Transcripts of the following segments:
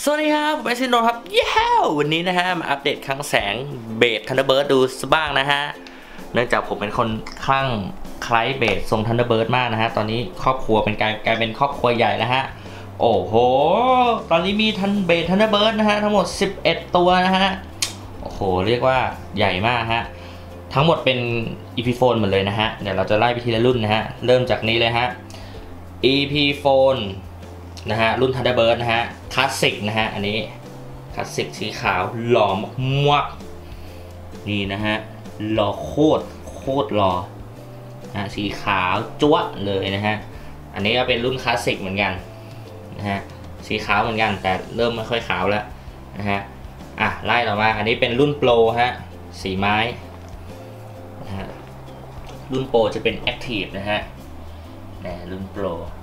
สวัสดีครับผมไอซิโนครับเย้วันนี้นะฮะมาอัปเดตคลังแสงเบสทันเดอร์เบิร์ดดูสักบ้างนะฮะเนื่องจากผมเป็นคนคลั่งไคล้เบสทรงทันเดอร์เบิร์ดมากนะฮะตอนนี้ครอบครัวเป็นกลายเป็นครอบครัวใหญ่นะฮะโอ้โหตอนนี้มีเบสทันเดอร์เบิร์ดนะฮะทั้งหมด11ตัวนะฮะโอ้โหเรียกว่าใหญ่มากฮะทั้งหมดเป็น Epiphone หมดเลยนะฮะเดี๋ยวเราจะไล่ไปทีละรุ่นนะฮะเริ่มจากนี้เลยฮะ Epiphoneนะฮะรุ่น Thunderbird นะฮะคลาสสิกนะฮะอันนี้คลาสสิกสีขาวหล่อมากนี่นะฮะหล่อโคตรหล่อนะสีขาวจั๊วะเลยนะฮะอันนี้ก็เป็นรุ่นคลาสสิกเหมือนกันนะฮะสีขาวเหมือนกันแต่เริ่มไม่ค่อยขาวแล้วนะฮะไล่ต่อมาอันนี้เป็นรุ่นโปรฮะสีไม้นะฮะรุ่นโปรจะเป็น Active นะฮะรุ่นโปร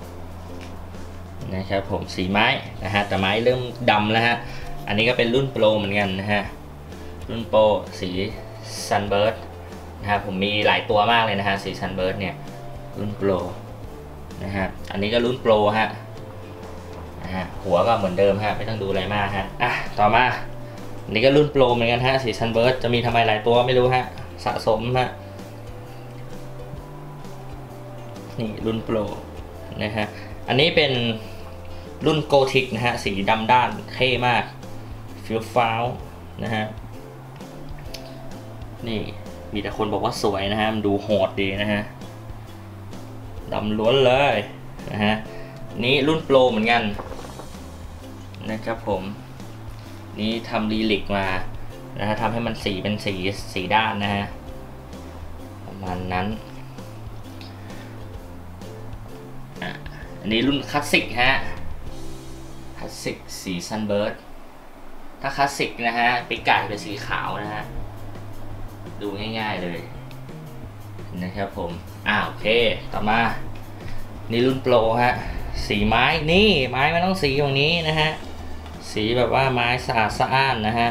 นะครับผมสีไม้นะฮะแต่ไม้เริ่มดำแล้วฮะอันนี้ก็เป็นรุ่นโปรเหมือนกันนะฮะรุ่นโปรสีซันเบิร์ดนะฮะผมมีหลายตัวมากเลยนะฮะสีซันเบิร์ดเนี่ยรุ่นโปรนะฮะอันนี้ก็รุ่นโปรฮะหัวก็เหมือนเดิมฮะไม่ต้องดูอะไรมากฮะต่อมาอันนี้ก็รุ่นโปรเหมือนกันฮะสีซันเบิร์ดจะมีทำไมหลายตัวไม่รู้ฮะสะสมฮะนี่รุ่นโปรนะฮะอันนี้เป็นรุ่นโกธิกนะฮะสีดำด้านเท่มากฟิลฟ้าวนะฮะนี่มีแต่คนบอกว่าสวยนะฮะมันดูโหดดีนะฮะดำล้วนเลยนะฮะนี่รุ่นโปรเหมือนกันนะครับผมนี่ทำรีลิกมานะฮะทำให้มันสีเป็นสีด้านนะฮะประมาณนั้นอันนี้รุ่นคลาสสิกฮะคลาสสิกสีซันเบิร์ดถ้าคลาสสิกนะฮะปีกไก่เป็นสีขาวนะฮะดูง่ายๆเลยนะครับผมโอเคต่อมานี่รุ่นโปรฮะสีไม้นี่ไม้มันต้องสีอย่างนี้นะฮะสีแบบว่าไม้สะอาดสะอ้านนะฮะ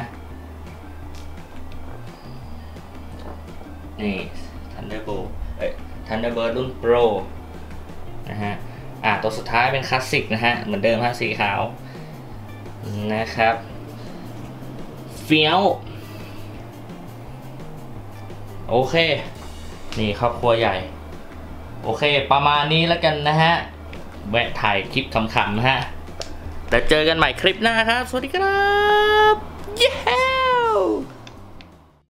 นี่ Thunderbird รุ่นโปรนะฮะตัวสุดท้ายเป็นคลาสสิกนะฮะเหมือนเดิมฮะสีขาวนะครับเฟี้ยวโอเคนี่ครอบครัวใหญ่โอเคประมาณนี้แล้วกันนะฮะแวะถ่ายคลิปขำๆนะฮะแล้วเจอกันใหม่คลิปหน้าครับสวัสดีครับเย้